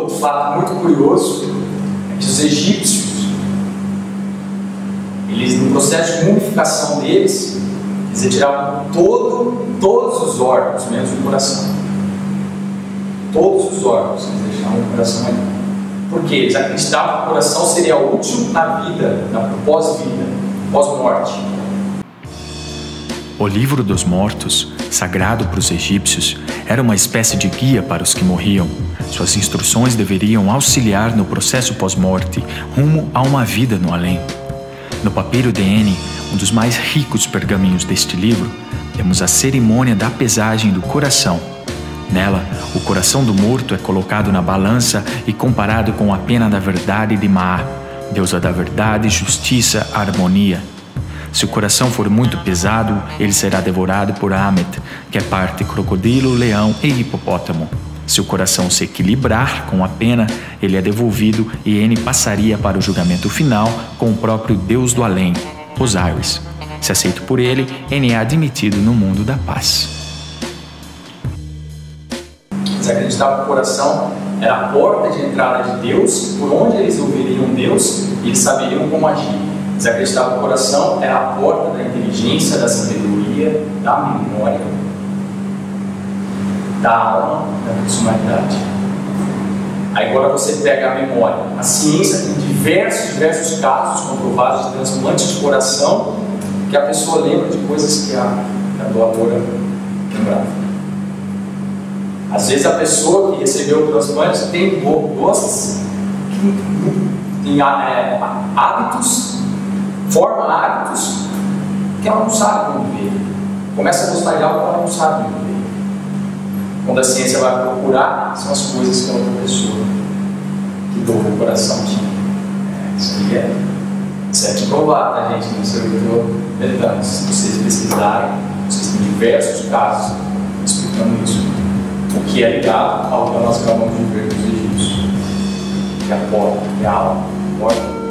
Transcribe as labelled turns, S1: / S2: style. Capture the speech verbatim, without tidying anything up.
S1: Outro fato muito curioso é que os egípcios, eles, no processo de mumificação deles, eles retiravam todo, todos os órgãos, menos o coração. Todos os órgãos, eles deixavam o coração ali. Porque eles acreditavam que o coração seria útil na vida, na pós-vida, pós-morte.
S2: O livro dos mortos, sagrado para os egípcios, era uma espécie de guia para os que morriam. Suas instruções deveriam auxiliar no processo pós-morte, rumo a uma vida no além. No papiro de Eni, um dos mais ricos pergaminhos deste livro, temos a cerimônia da pesagem do coração. Nela, o coração do morto é colocado na balança e comparado com a pena da verdade de Maá, deusa da verdade, justiça, harmonia. Se o coração for muito pesado, ele será devorado por Amet, que é parte crocodilo, leão e hipopótamo. Se o coração se equilibrar com a pena, ele é devolvido e Eni passaria para o julgamento final com o próprio Deus do Além, Osiris. Se aceito por ele, Eni é admitido no mundo da paz.
S1: Eles acreditavam que o coração era a porta de entrada de Deus, por onde eles ouviriam Deus e eles saberiam como agir. Eles acreditavam que o coração era a porta da inteligência, da sabedoria, da memória, da alma, da personalidade. Aí agora você pega a memória. A ciência tem diversos, diversos casos comprovados de transplante de coração que a pessoa lembra de coisas que a, que a doadora lembrava. Às vezes a pessoa que recebeu o transplante tem gostos, tem é, hábitos, forma hábitos que ela não sabe como viver. Começa a gostar de algo que ela não sabe como viver. Quando a ciência vai procurar, são as coisas que a outra pessoa que doou o coração tinha. É, isso aí é, isso é de provar, tá, gente? Não sei o que eu estou perguntando. Se vocês pesquisarem, vocês têm diversos casos explicando isso. O que é ligado ao que nós acabamos de ver nos egípcios, que é a porta, que é a alma, a porta.